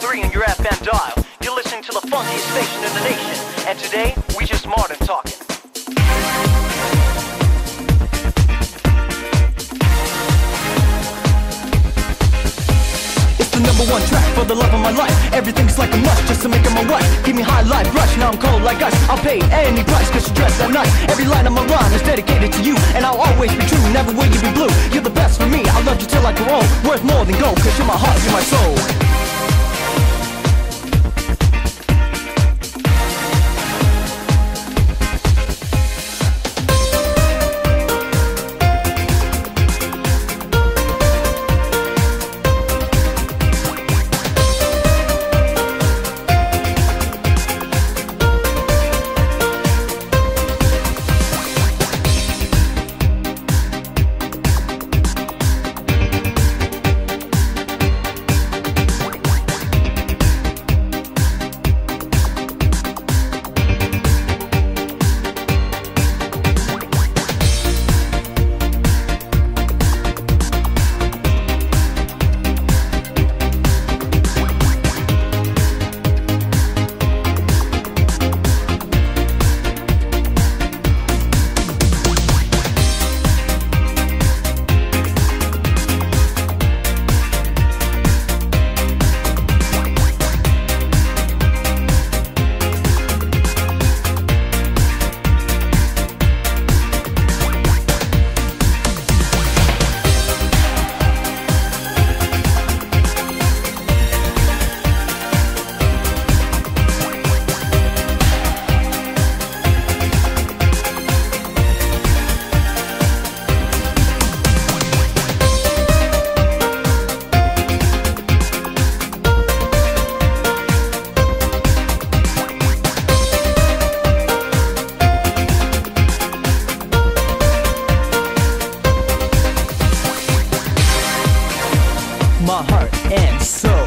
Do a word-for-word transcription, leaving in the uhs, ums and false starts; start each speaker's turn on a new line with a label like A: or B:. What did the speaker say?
A: three on your F M dial. You're listening to the funkiest station in the nation. And today, we just modern talking.
B: It's the number one track for the love of my life. Everything's like a must just to make her my wife. Give me high life rush, now I'm cold like ice. I'll pay any price cause you dress that nice. Every line of my rhyme is dedicated to you, and I'll always be true, never will you be blue. You're the best for me, I'll love you till I grow old. Worth more than gold, cause you're my heart, you're my soul. My heart and soul.